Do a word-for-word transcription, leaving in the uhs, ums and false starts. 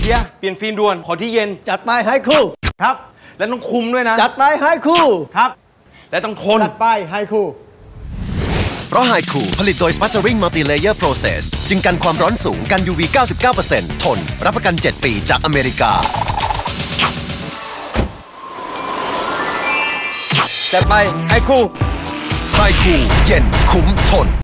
บียร์เปลี่ยนฟิล์มด่วนขอที่เย็นจัดไปให้คู่ครับและต้องคุมด้วยนะจัดไปให้คู่ครับและต้องทนจัดไปให้คู่เพราะไฮคูผลิตโดย Sputtering Multi-Layer Process จึงกันความร้อนสูงกัน ยู วี เก้าสิบเก้าเปอร์เซ็นต์ ทนรับประกันเจ็ดปีจากอเมริกาจัดไปไฮคูไฮคูเย็นคุ้มทน